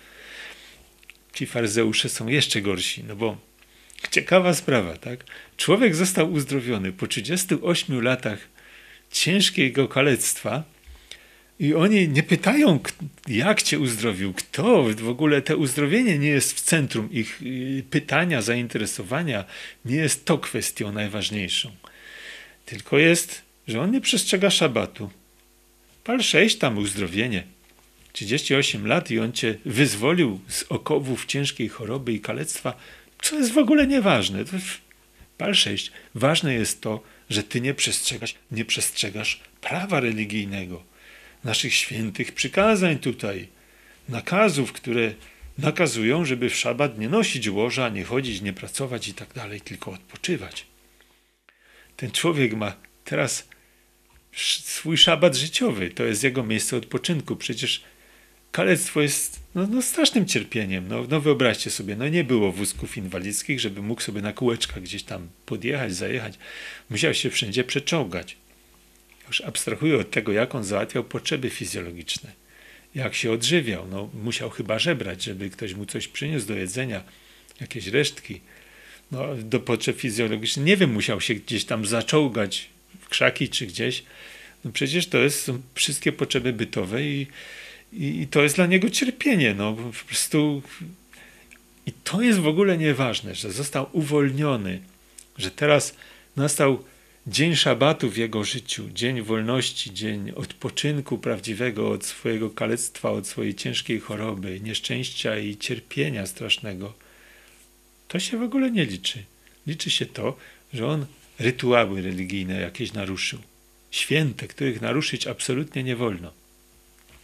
Ci faryzeusze są jeszcze gorsi, no bo ciekawa sprawa, tak? Człowiek został uzdrowiony po trzydziestu ośmiu latach ciężkiego kalectwa i oni nie pytają, jak cię uzdrowił, kto, w ogóle to uzdrowienie nie jest w centrum ich pytania, zainteresowania, nie jest to kwestią najważniejszą. Tylko jest, że on nie przestrzega szabatu. Pal sześć tam uzdrowienie. trzydzieści osiem lat i on cię wyzwolił z okowów ciężkiej choroby i kalectwa, co jest w ogóle nieważne. Pal sześć. Ważne jest to, że ty nie przestrzegasz, nie przestrzegasz prawa religijnego, naszych świętych przykazań tutaj, nakazów, które nakazują, żeby w szabat nie nosić łoża, nie chodzić, nie pracować i tak dalej, tylko odpoczywać. Ten człowiek ma teraz swój szabat życiowy, to jest jego miejsce odpoczynku. Przecież kalectwo jest no, no strasznym cierpieniem. No, no wyobraźcie sobie, no nie było wózków inwalidzkich, żeby mógł sobie na kółeczkach gdzieś tam podjechać, zajechać. Musiał się wszędzie przeczołgać. Już abstrahuję od tego, jak on załatwiał potrzeby fizjologiczne. Jak się odżywiał. No, musiał chyba żebrać, żeby ktoś mu coś przyniósł do jedzenia, jakieś resztki. No, do potrzeb fizjologicznych, nie wiem, musiał się gdzieś tam zaczołgać w krzaki czy gdzieś. No przecież to jest, są wszystkie potrzeby bytowe i, i, i to jest dla niego cierpienie. No, po prostu. I to jest w ogóle nieważne, że został uwolniony, że teraz nastał dzień szabatu w jego życiu, dzień wolności, dzień odpoczynku prawdziwego od swojego kalectwa, od swojej ciężkiej choroby, nieszczęścia i cierpienia strasznego. To się w ogóle nie liczy. Liczy się to, że on rytuały religijne jakieś naruszył. Święte, których naruszyć absolutnie nie wolno.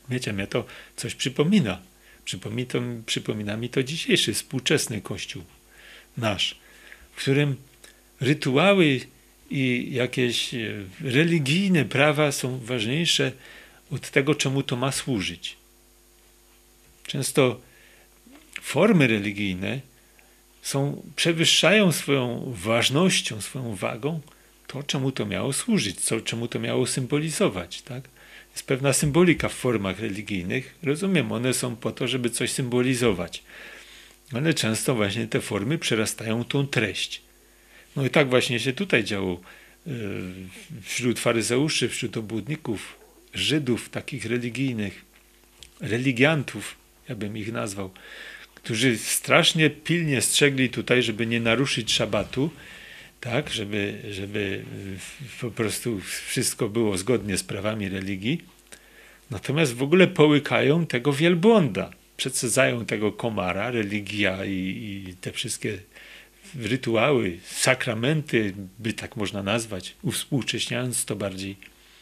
Wiecie, mnie to coś przypomina. Przypomina, to, przypomina mi to dzisiejszy, współczesny Kościół nasz, w którym rytuały i jakieś religijne prawa są ważniejsze od tego, czemu to ma służyć. Często formy religijne są, przewyższają swoją ważnością, swoją wagą to, czemu to miało służyć, co, czemu to miało symbolizować. Tak? Jest pewna symbolika w formach religijnych. Rozumiem, one są po to, żeby coś symbolizować. Ale często właśnie te formy przerastają tą treść. No i tak właśnie się tutaj działo wśród faryzeuszy, wśród obłudników, Żydów takich religijnych, religiantów, ja bym ich nazwał, którzy strasznie pilnie strzegli tutaj, żeby nie naruszyć szabatu, tak, żeby, żeby po prostu wszystko było zgodnie z prawami religii. Natomiast w ogóle połykają tego wielbłąda, przedsadzają tego komara, religia i, i te wszystkie rytuały, sakramenty, by tak można nazwać, uwspółcześniając to bardziej.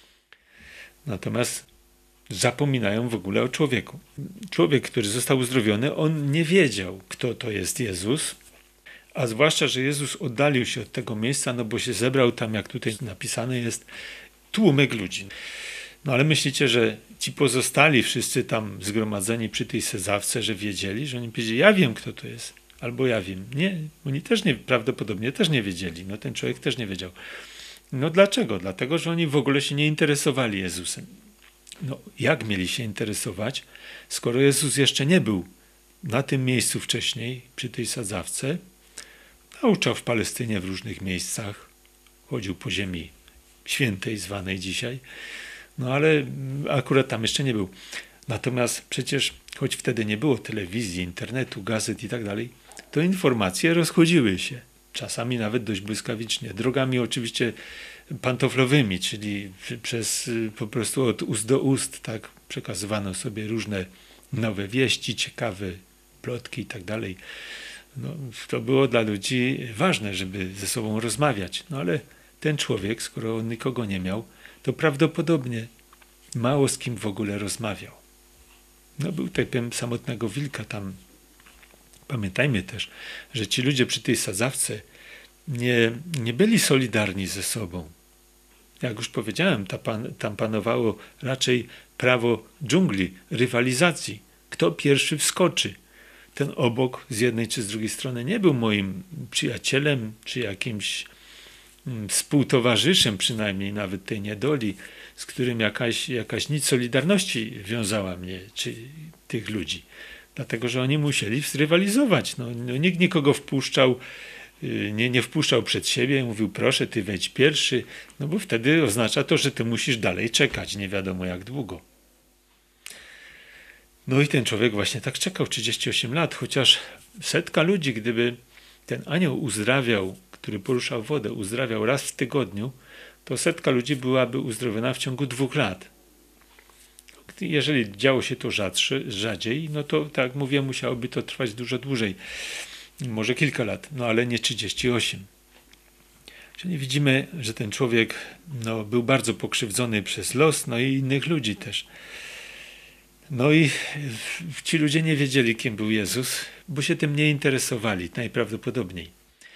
Natomiast zapominają w ogóle o człowieku. Człowiek, który został uzdrowiony, on nie wiedział, kto to jest Jezus, a zwłaszcza, że Jezus oddalił się od tego miejsca, no bo się zebrał tam, jak tutaj napisane jest, tłumek ludzi. No ale myślicie, że ci pozostali wszyscy tam zgromadzeni przy tej sadzawce, że wiedzieli, że oni powiedzieli, ja wiem, kto to jest, albo ja wiem. Nie, oni też nie, prawdopodobnie też nie wiedzieli. No ten człowiek też nie wiedział. No dlaczego? Dlatego, że oni w ogóle się nie interesowali Jezusem. No jak mieli się interesować, skoro Jezus jeszcze nie był na tym miejscu wcześniej, przy tej sadzawce, nauczał w Palestynie w różnych miejscach, chodził po ziemi świętej, zwanej dzisiaj, no ale akurat tam jeszcze nie był. Natomiast przecież, choć wtedy nie było telewizji, internetu, gazet i tak dalej, to informacje rozchodziły się, czasami nawet dość błyskawicznie, drogami oczywiście pantoflowymi, czyli przez po prostu od ust do ust, tak, przekazywano sobie różne nowe wieści, ciekawe plotki i tak dalej. No, to było dla ludzi ważne, żeby ze sobą rozmawiać. No ale ten człowiek, skoro on nikogo nie miał, to prawdopodobnie mało z kim w ogóle rozmawiał. No był typem samotnego wilka tam. Pamiętajmy też, że ci ludzie przy tej sadzawce nie, nie byli solidarni ze sobą. Jak już powiedziałem, ta pan, tam panowało raczej prawo dżungli, rywalizacji. Kto pierwszy wskoczy? Ten obok z jednej czy z drugiej strony nie był moim przyjacielem, czy jakimś współtowarzyszem przynajmniej nawet tej niedoli, z którym jakaś, jakaś nic solidarności wiązała mnie, czy tych ludzi. Dlatego, że oni musieli zrywalizować. No, no, nikt nikogo wpuszczał, nie, nie wpuszczał przed siebie, mówił proszę, ty wejdź pierwszy, no bo wtedy oznacza to, że ty musisz dalej czekać, nie wiadomo jak długo. No i ten człowiek właśnie tak czekał trzydzieści osiem lat, chociaż setka ludzi, gdyby ten anioł uzdrawiał, który poruszał wodę, uzdrawiał raz w tygodniu, to setka ludzi byłaby uzdrowiona w ciągu dwóch lat. Jeżeli działo się to rzadsze, rzadziej, no to tak jak mówię, musiałoby to trwać dużo dłużej. Może kilka lat, no ale nie trzydzieści osiem. Czyli widzimy, że ten człowiek no, był bardzo pokrzywdzony przez los, no i innych ludzi też. No i ci ludzie nie wiedzieli, kim był Jezus, bo się tym nie interesowali, najprawdopodobniej.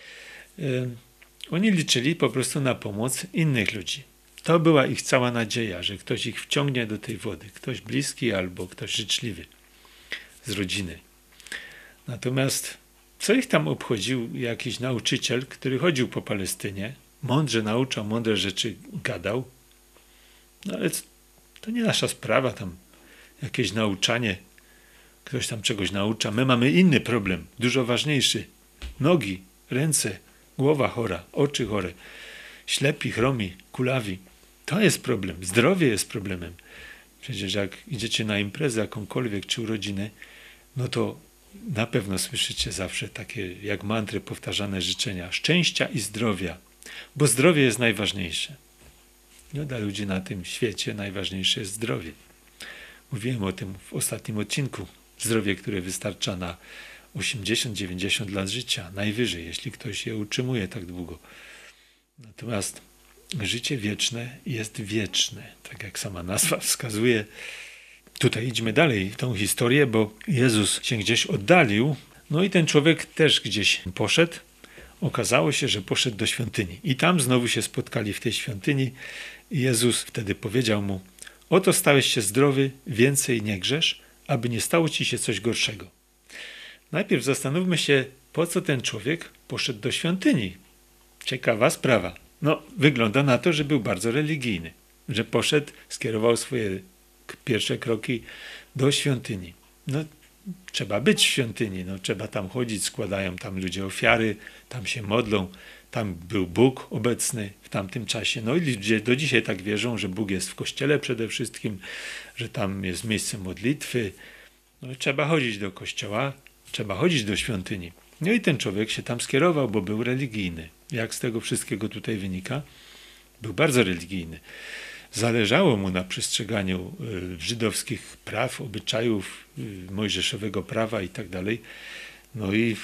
Oni liczyli po prostu na pomoc innych ludzi. To była ich cała nadzieja, że ktoś ich wciągnie do tej wody, ktoś bliski albo ktoś życzliwy z rodziny. Natomiast co ich tam obchodził jakiś nauczyciel, który chodził po Palestynie, mądrze nauczał, mądre rzeczy gadał, no ale to nie nasza sprawa tam, jakieś nauczanie, ktoś tam czegoś naucza. My mamy inny problem, dużo ważniejszy. Nogi, ręce, głowa chora, oczy chore, ślepi, chromi, kulawi. To jest problem, zdrowie jest problemem. Przecież jak idziecie na imprezę jakąkolwiek czy urodziny, no to na pewno słyszycie zawsze takie jak mantry powtarzane życzenia szczęścia i zdrowia, bo zdrowie jest najważniejsze. No, dla ludzi na tym świecie najważniejsze jest zdrowie. Mówiłem o tym w ostatnim odcinku. Zdrowie, które wystarcza na osiemdziesiąt dziewięćdziesiąt lat życia, najwyżej, jeśli ktoś je utrzymuje tak długo. Natomiast życie wieczne jest wieczne. Tak jak sama nazwa wskazuje, Tutaj idźmy dalej w tą historię, bo Jezus się gdzieś oddalił, no i ten człowiek też gdzieś poszedł. Okazało się, że poszedł do świątyni i tam znowu się spotkali w tej świątyni i Jezus wtedy powiedział mu: oto stałeś się zdrowy, więcej nie grzesz, aby nie stało ci się coś gorszego. Najpierw zastanówmy się, po co ten człowiek poszedł do świątyni. Ciekawa sprawa. No, wygląda na to, że był bardzo religijny, że poszedł, skierował swoje pierwsze kroki do świątyni. No, trzeba być w świątyni, no, trzeba tam chodzić, składają tam ludzie ofiary, tam się modlą, tam był Bóg obecny w tamtym czasie. No i ludzie do dzisiaj tak wierzą, że Bóg jest w kościele przede wszystkim, że tam jest miejsce modlitwy. No i trzeba chodzić do kościoła, trzeba chodzić do świątyni. No i ten człowiek się tam skierował, bo był religijny. Jak z tego wszystkiego tutaj wynika? Był bardzo religijny. Zależało mu na przestrzeganiu y, żydowskich praw, obyczajów, y, mojżeszowego prawa i tak dalej. No i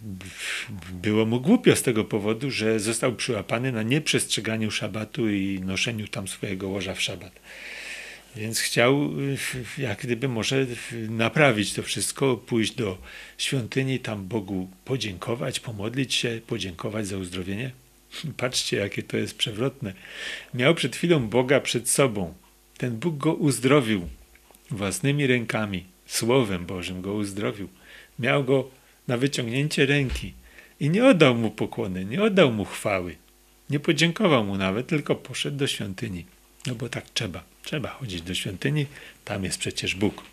było mu głupio z tego powodu, że został przyłapany na nieprzestrzeganiu szabatu i noszeniu tam swojego łoża w szabat. Więc chciał jak gdyby może naprawić to wszystko, pójść do świątyni, tam Bogu podziękować, pomodlić się, podziękować za uzdrowienie. Patrzcie, jakie to jest przewrotne. Miał przed chwilą Boga przed sobą. Ten Bóg go uzdrowił własnymi rękami, Słowem Bożym go uzdrowił. Miał go na wyciągnięcie ręki i nie oddał mu pokłony, nie oddał mu chwały. Nie podziękował mu nawet, tylko poszedł do świątyni. No bo tak trzeba. Trzeba chodzić do świątyni, tam jest przecież Bóg.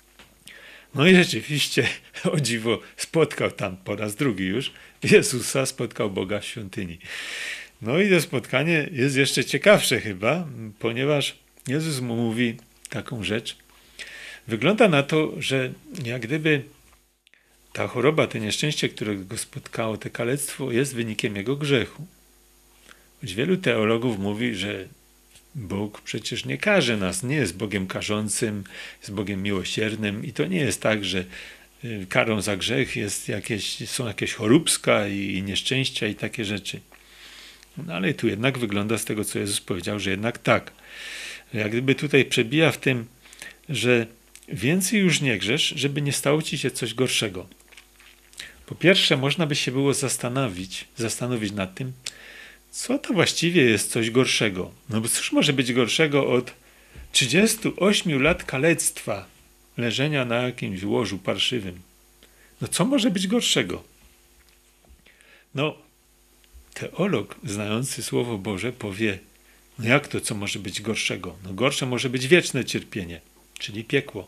No i rzeczywiście, o dziwo, spotkał tam po raz drugi już Jezusa, spotkał Boga w świątyni. No i to spotkanie jest jeszcze ciekawsze chyba, ponieważ Jezus mu mówi taką rzecz. Wygląda na to, że jak gdyby ta choroba, to nieszczęście, które go spotkało, to kalectwo jest wynikiem jego grzechu. Choć wielu teologów mówi, że Bóg przecież nie karze nas, nie jest Bogiem karzącym, jest Bogiem miłosiernym i to nie jest tak, że karą za grzech jest jakieś, są jakieś choróbska i nieszczęścia i takie rzeczy. No ale tu jednak wygląda z tego, co Jezus powiedział, że jednak tak. Jak gdyby tutaj przebija w tym, że więcej już nie grzesz, żeby nie stało ci się coś gorszego. Po pierwsze, można by się było zastanowić, zastanowić nad tym, co to właściwie jest coś gorszego. No bo cóż może być gorszego od trzydziestu ośmiu lat kalectwa, leżenia na jakimś łożu parszywym. No co może być gorszego? No, teolog znający Słowo Boże powie, no jak to, co może być gorszego? No gorsze może być wieczne cierpienie, czyli piekło.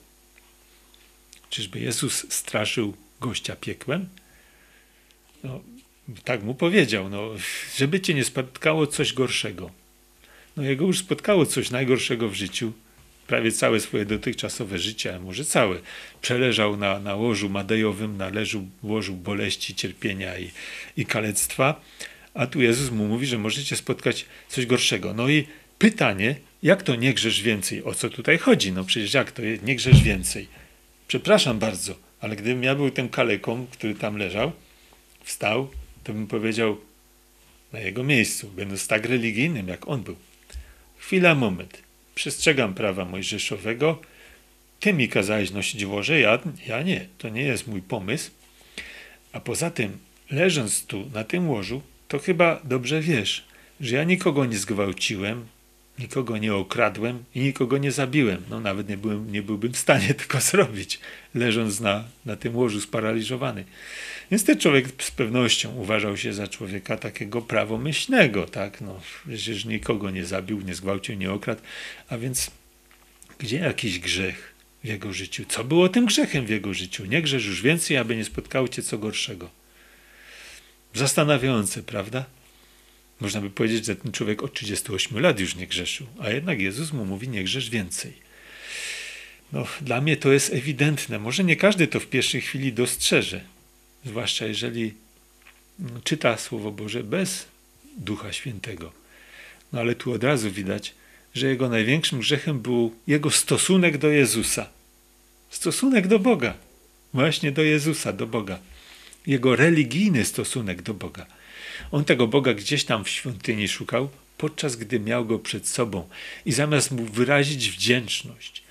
Czyżby Jezus straszył gościa piekłem? No, tak mu powiedział, no, żeby cię nie spotkało coś gorszego. No jego już spotkało coś najgorszego w życiu. Prawie całe swoje dotychczasowe życie, a może całe. Przeleżał na, na łożu madejowym, na leżu, łożu boleści, cierpienia i, i kalectwa. A tu Jezus mu mówi, że możecie spotkać coś gorszego. No i pytanie, jak to nie grzesz więcej? O co tutaj chodzi? No przecież jak to nie grzesz więcej? Przepraszam bardzo, ale gdybym ja był tym kaleką, który tam leżał, wstał, to bym powiedział na jego miejscu, będąc tak religijnym, jak on był. Chwila, moment. Przestrzegam prawa mojżeszowego. Ty mi kazałeś nosić łoże, ja, ja nie. To nie jest mój pomysł. A poza tym, leżąc tu na tym łożu, to chyba dobrze wiesz, że ja nikogo nie zgwałciłem, nikogo nie okradłem i nikogo nie zabiłem. No nawet nie, byłem, nie byłbym w stanie tego zrobić, leżąc na, na tym łożu sparaliżowany. Więc ten człowiek z pewnością uważał się za człowieka takiego prawomyślnego, tak? No, przecież nikogo nie zabił, nie zgwałcił, nie okradł. A więc gdzie jakiś grzech w jego życiu? Co było tym grzechem w jego życiu? Nie grzesz już więcej, aby nie spotkało cię co gorszego. Zastanawiające, prawda? Można by powiedzieć, że ten człowiek od trzydziestu ośmiu lat już nie grzeszył, a jednak Jezus mu mówi, nie grzesz więcej. No, dla mnie to jest ewidentne. Może nie każdy to w pierwszej chwili dostrzeże, zwłaszcza jeżeli czyta Słowo Boże bez Ducha Świętego. No ale tu od razu widać, że jego największym grzechem był jego stosunek do Jezusa. Stosunek do Boga. Właśnie do Jezusa, do Boga. Jego religijny stosunek do Boga. On tego Boga gdzieś tam w świątyni szukał, podczas gdy miał go przed sobą. I zamiast mu wyrazić wdzięczność,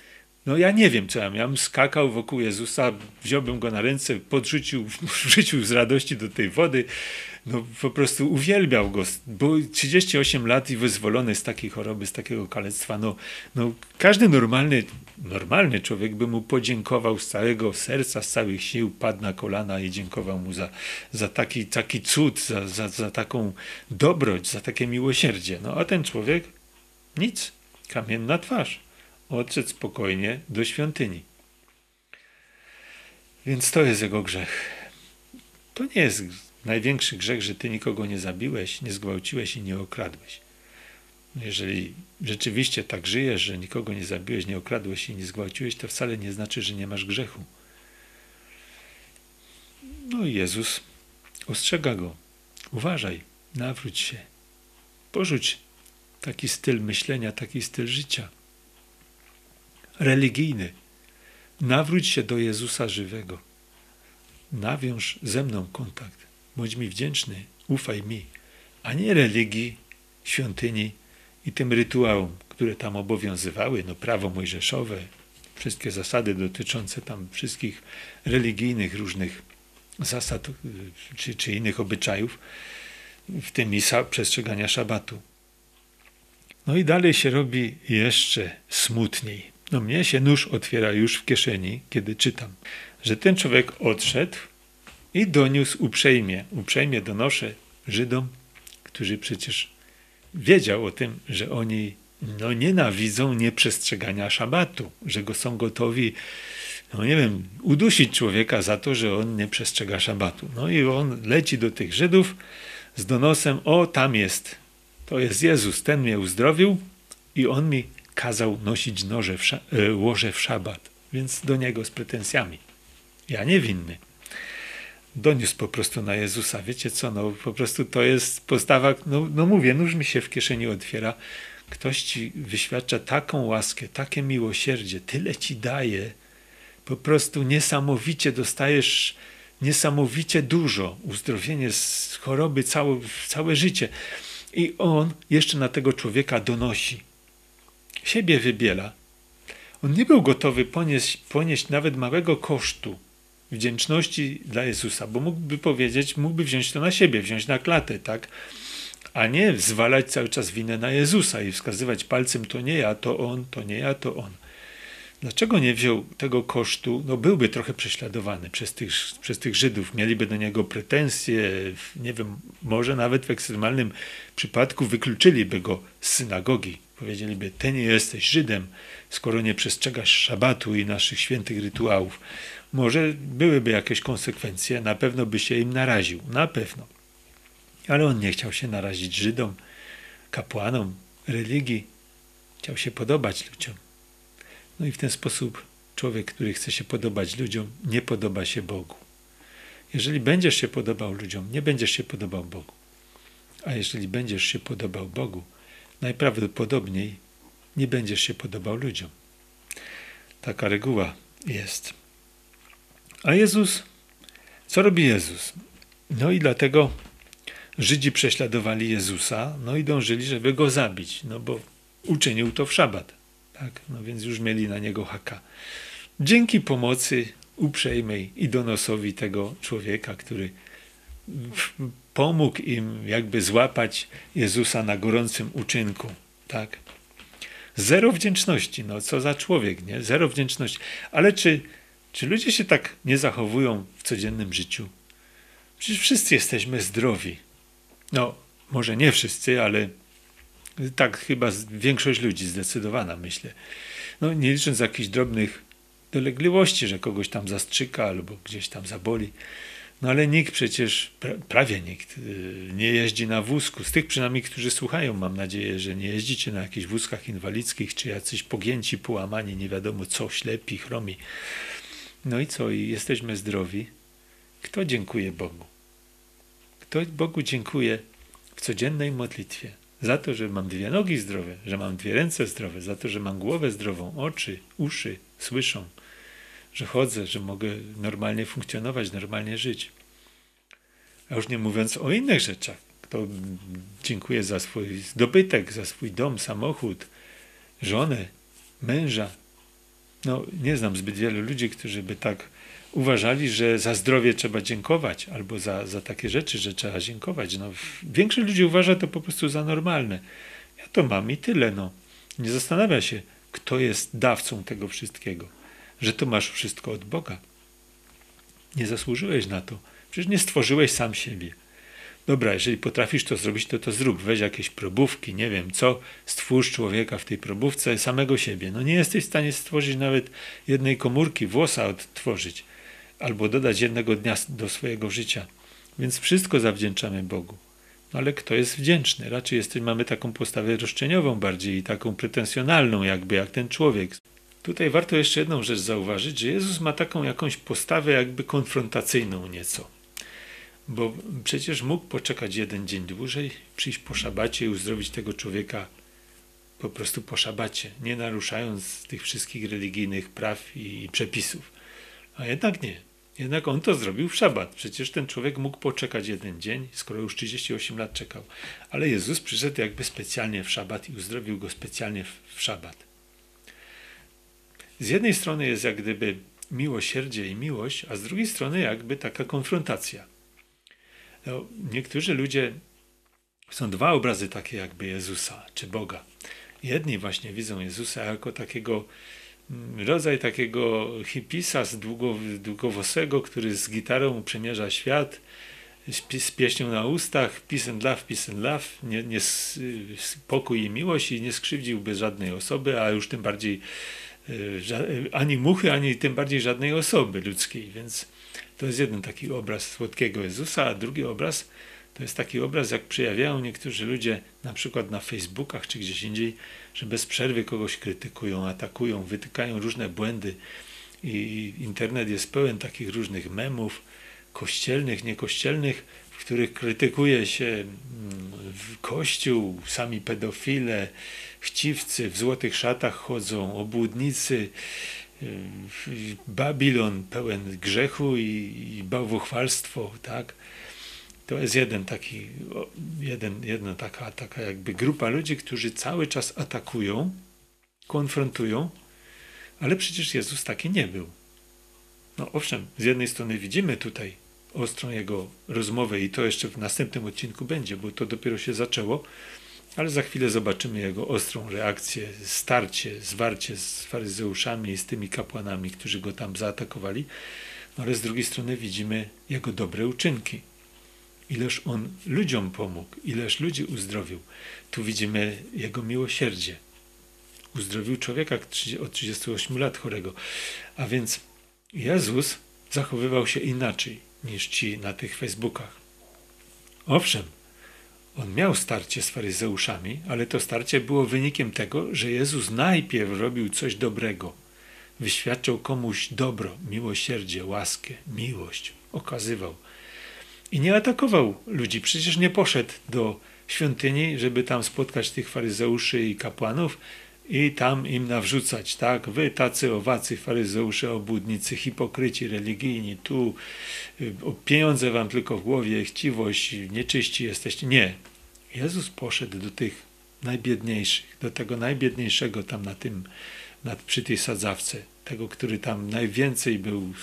No ja nie wiem, co ja miałem. Skakał wokół Jezusa, wziąłbym go na ręce, podrzucił, wrzucił z radości do tej wody. No po prostu uwielbiał go. Był trzydzieści osiem lat i wyzwolony z takiej choroby, z takiego kalectwa. No, no każdy normalny, normalny człowiek by mu podziękował z całego serca, z całych sił, padł na kolana i dziękował mu za, za taki, taki cud, za, za, za taką dobroć, za takie miłosierdzie. No a ten człowiek nic, kamienna twarz. Odszedł spokojnie do świątyni. Więc to jest jego grzech. To nie jest największy grzech, że ty nikogo nie zabiłeś, nie zgwałciłeś i nie okradłeś. Jeżeli rzeczywiście tak żyjesz, że nikogo nie zabiłeś, nie okradłeś i nie zgwałciłeś, to wcale nie znaczy, że nie masz grzechu. No i Jezus ostrzega go. Uważaj, nawróć się. Porzuć taki styl myślenia, taki styl życia. Religijny. Nawróć się do Jezusa żywego. Nawiąż ze mną kontakt. Bądź mi wdzięczny, ufaj mi, a nie religii, świątyni i tym rytuałom, które tam obowiązywały, no prawo mojżeszowe, wszystkie zasady dotyczące tam wszystkich religijnych różnych zasad czy, czy innych obyczajów, w tym i przestrzegania szabatu. No i dalej się robi jeszcze smutniej. No mnie się nóż otwiera już w kieszeni, kiedy czytam, że ten człowiek odszedł i doniósł uprzejmie, uprzejmie donoszę Żydom, którzy przecież wiedział o tym, że oni no, nienawidzą nieprzestrzegania szabatu, że go są gotowi, no nie wiem, udusić człowieka za to, że on nie przestrzega szabatu. No i on leci do tych Żydów z donosem, o tam jest, to jest Jezus, ten mnie uzdrowił i on mi kazał nosić noże w łoże w szabat, więc do niego z pretensjami. Ja niewinny. Doniósł po prostu na Jezusa. Wiecie co, no po prostu to jest postawa, no, no mówię, nóż mi się w kieszeni otwiera. Ktoś ci wyświadcza taką łaskę, takie miłosierdzie, tyle ci daje, po prostu niesamowicie dostajesz, niesamowicie dużo, uzdrowienie z choroby, całe, całe życie. I on jeszcze na tego człowieka donosi. Siebie wybiela. On nie był gotowy ponieść, ponieść nawet małego kosztu wdzięczności dla Jezusa, bo mógłby powiedzieć, mógłby wziąć to na siebie, wziąć na klatę, tak? A nie zwalać cały czas winę na Jezusa i wskazywać palcem, to nie ja, to on, to nie ja, to on. Dlaczego nie wziął tego kosztu? No byłby trochę prześladowany przez tych, przez tych Żydów, mieliby do niego pretensje, nie wiem, może nawet w ekstremalnym przypadku wykluczyliby go z synagogi. Powiedzieliby, ty nie jesteś Żydem, skoro nie przestrzegasz szabatu i naszych świętych rytuałów. Może byłyby jakieś konsekwencje, na pewno by się im naraził, na pewno. Ale on nie chciał się narazić Żydom, kapłanom, religii. Chciał się podobać ludziom. No i w ten sposób człowiek, który chce się podobać ludziom, nie podoba się Bogu. Jeżeli będziesz się podobał ludziom, nie będziesz się podobał Bogu. A jeżeli będziesz się podobał Bogu, najprawdopodobniej nie będziesz się podobał ludziom. Taka reguła jest. A Jezus, co robi Jezus? No i dlatego Żydzi prześladowali Jezusa, no i dążyli, żeby go zabić, no bo uczynił to w szabat. Tak? No więc już mieli na niego haka. Dzięki pomocy uprzejmej i donosowi tego człowieka, który pomógł im jakby złapać Jezusa na gorącym uczynku. Tak? Zero wdzięczności. No co za człowiek, nie? Zero wdzięczności. Ale czy, czy ludzie się tak nie zachowują w codziennym życiu? Przecież wszyscy jesteśmy zdrowi. No, może nie wszyscy, ale tak chyba większość ludzi, zdecydowana, myślę. No, nie licząc jakichś drobnych dolegliwości, że kogoś tam zastrzyka albo gdzieś tam zaboli. No ale nikt przecież, prawie nikt, nie jeździ na wózku. Z tych przynajmniej, którzy słuchają, mam nadzieję, że nie jeździcie na jakichś wózkach inwalidzkich, czy jacyś pogięci, połamani, nie wiadomo co, ślepi, chromi. No i co? I jesteśmy zdrowi. Kto dziękuję Bogu? Kto Bogu dziękuję w codziennej modlitwie? Za to, że mam dwie nogi zdrowe, że mam dwie ręce zdrowe, za to, że mam głowę zdrową, oczy, uszy słyszą, że chodzę, że mogę normalnie funkcjonować, normalnie żyć. A już nie mówiąc o innych rzeczach. Kto dziękuję za swój dobytek, za swój dom, samochód, żonę, męża, No, nie znam zbyt wielu ludzi, którzy by tak uważali, że za zdrowie trzeba dziękować, albo za, za takie rzeczy, że trzeba dziękować. No, większość ludzi uważa to po prostu za normalne. Ja to mam i tyle. No. Nie zastanawia się, kto jest dawcą tego wszystkiego. Że to masz wszystko od Boga. Nie zasłużyłeś na to. Przecież nie stworzyłeś sam siebie. Dobra, jeżeli potrafisz to zrobić, to to zrób. Weź jakieś probówki, nie wiem co, stwórz człowieka w tej probówce, samego siebie. No nie jesteś w stanie stworzyć nawet jednej komórki, włosa odtworzyć, albo dodać jednego dnia do swojego życia. Więc wszystko zawdzięczamy Bogu. No ale kto jest wdzięczny? Raczej jesteś, mamy taką postawę roszczeniową bardziej i taką pretensjonalną jakby, jak ten człowiek. Tutaj warto jeszcze jedną rzecz zauważyć, że Jezus ma taką jakąś postawę jakby konfrontacyjną nieco. Bo przecież mógł poczekać jeden dzień dłużej, przyjść po szabacie i uzdrowić tego człowieka po prostu po szabacie, nie naruszając tych wszystkich religijnych praw i przepisów. A jednak nie. Jednak on to zrobił w szabat. Przecież ten człowiek mógł poczekać jeden dzień, skoro już trzydzieści osiem lat czekał. Ale Jezus przyszedł jakby specjalnie w szabat i uzdrowił go specjalnie w szabat. Z jednej strony jest jak gdyby miłosierdzie i miłość, a z drugiej strony jakby taka konfrontacja. No, niektórzy ludzie, są dwa obrazy takie jakby Jezusa czy Boga. Jedni właśnie widzą Jezusa jako takiego rodzaj takiego hipisa z długo, długowłosego, który z gitarą przemierza świat, z pieśnią na ustach, peace and love, peace and love, nie, nie, pokój i miłość i nie skrzywdziłby żadnej osoby, a już tym bardziej ani muchy, ani tym bardziej żadnej osoby ludzkiej, więc to jest jeden taki obraz słodkiego Jezusa, a drugi obraz to jest taki obraz, jak przejawiają niektórzy ludzie, na przykład na Facebookach czy gdzieś indziej, że bez przerwy kogoś krytykują, atakują, wytykają różne błędy i internet jest pełen takich różnych memów, kościelnych, niekościelnych, w których krytykuje się Kościół, sami pedofile, chciwcy, w złotych szatach chodzą, obłudnicy, Babilon pełen grzechu i, i bałwochwalstwo, tak? To jest jeden taki, jeden, jedna taka, taka jakby grupa ludzi, którzy cały czas atakują, konfrontują, ale przecież Jezus taki nie był. No owszem, z jednej strony widzimy tutaj ostrą jego rozmowę i to jeszcze w następnym odcinku będzie, bo to dopiero się zaczęło, ale za chwilę zobaczymy jego ostrą reakcję, starcie, zwarcie z faryzeuszami i z tymi kapłanami, którzy go tam zaatakowali, no ale z drugiej strony widzimy jego dobre uczynki. Ileż on ludziom pomógł, ileż ludzi uzdrowił. Tu widzimy jego miłosierdzie. Uzdrowił człowieka od trzydziestu ośmiu lat chorego. A więc Jezus zachowywał się inaczej niż ci na tych Facebookach. Owszem, on miał starcie z faryzeuszami, ale to starcie było wynikiem tego, że Jezus najpierw robił coś dobrego. Wyświadczał komuś dobro, miłosierdzie, łaskę, miłość. Okazywał. I nie atakował ludzi. Przecież nie poszedł do świątyni, żeby tam spotkać tych faryzeuszy i kapłanów i tam im nawrzucać, tak? Wy tacy owacy, faryzeusze, obłudnicy, hipokryci religijni, tu pieniądze wam tylko w głowie, chciwość, nieczyści jesteście. Nie. Jezus poszedł do tych najbiedniejszych, do tego najbiedniejszego tam na tym, na, przy tej sadzawce, tego, który tam najwięcej był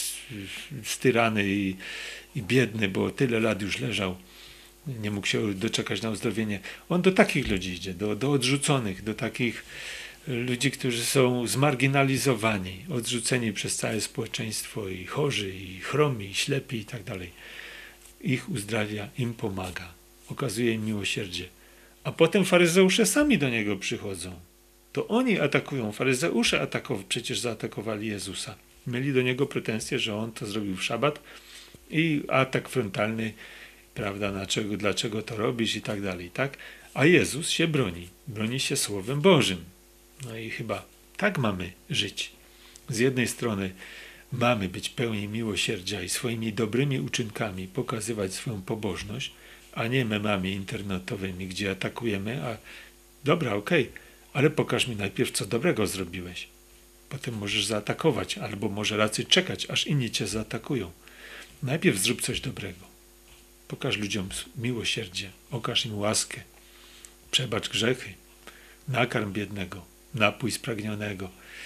styrany i, i biedny, bo tyle lat już leżał, nie mógł się doczekać na uzdrowienie. On do takich ludzi idzie, do, do odrzuconych, do takich ludzi, którzy są zmarginalizowani, odrzuceni przez całe społeczeństwo i chorzy, i chromi, i ślepi i tak dalej. Ich uzdrawia, im pomaga, okazuje im miłosierdzie. A potem faryzeusze sami do niego przychodzą. To oni atakują, faryzeusze atakow- przecież zaatakowali Jezusa. Mieli do niego pretensje, że on to zrobił w szabat i atak frontalny, prawda, dlaczego, dlaczego to robisz i tak dalej, tak? A Jezus się broni, broni się Słowem Bożym. No i chyba tak mamy żyć. Z jednej strony mamy być pełni miłosierdzia i swoimi dobrymi uczynkami pokazywać swoją pobożność, a nie memami internetowymi, gdzie atakujemy, a dobra, okej, okay, ale pokaż mi najpierw, co dobrego zrobiłeś. Potem możesz zaatakować, albo może raczej czekać, aż inni cię zaatakują. Najpierw zrób coś dobrego. Pokaż ludziom miłosierdzie, okaż im łaskę, przebacz grzechy, nakarm biednego, napój spragnionego,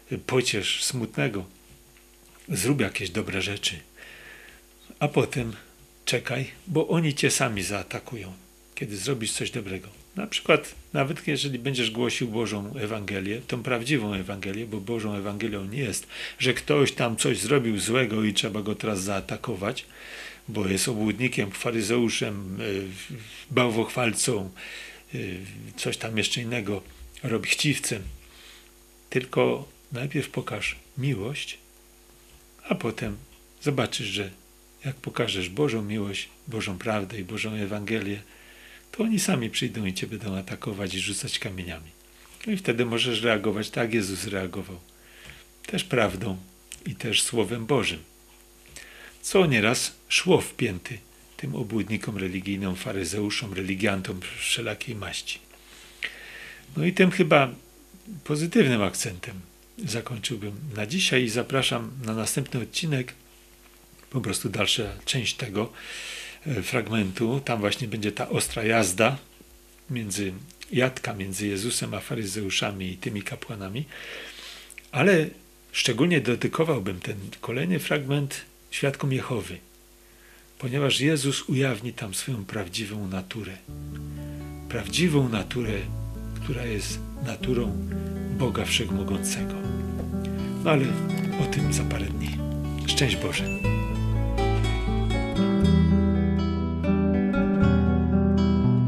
pociesz smutnego, zrób jakieś dobre rzeczy, a potem czekaj, bo oni cię sami zaatakują, kiedy zrobisz coś dobrego. Na przykład, nawet jeżeli będziesz głosił Bożą Ewangelię, tą prawdziwą Ewangelię, bo Bożą Ewangelią nie jest, że ktoś tam coś zrobił złego i trzeba go teraz zaatakować, bo jest obłudnikiem, faryzeuszem, bałwochwalcą, coś tam jeszcze innego, robi chciwcem. Tylko najpierw pokaż miłość, a potem zobaczysz, że jak pokażesz Bożą miłość, Bożą prawdę i Bożą Ewangelię, to oni sami przyjdą i cię będą atakować i rzucać kamieniami. No i wtedy możesz reagować tak, jak Jezus reagował. Też prawdą i też Słowem Bożym. Co nieraz szło w pięty tym obłudnikom religijnym, faryzeuszom, religiantom wszelakiej maści. No i tym chyba pozytywnym akcentem zakończyłbym na dzisiaj i zapraszam na następny odcinek, po prostu dalsza część tego fragmentu. Tam właśnie będzie ta ostra jazda między jadka między Jezusem a faryzeuszami i tymi kapłanami, ale szczególnie dedykowałbym ten kolejny fragment świadkom Jehowy, ponieważ Jezus ujawni tam swoją prawdziwą naturę. Prawdziwą naturę, która jest naturą Boga Wszechmogącego. No ale o tym za parę dni. Szczęść Boże.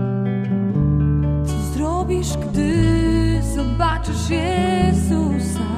Co zrobisz, gdy zobaczysz Jezusa?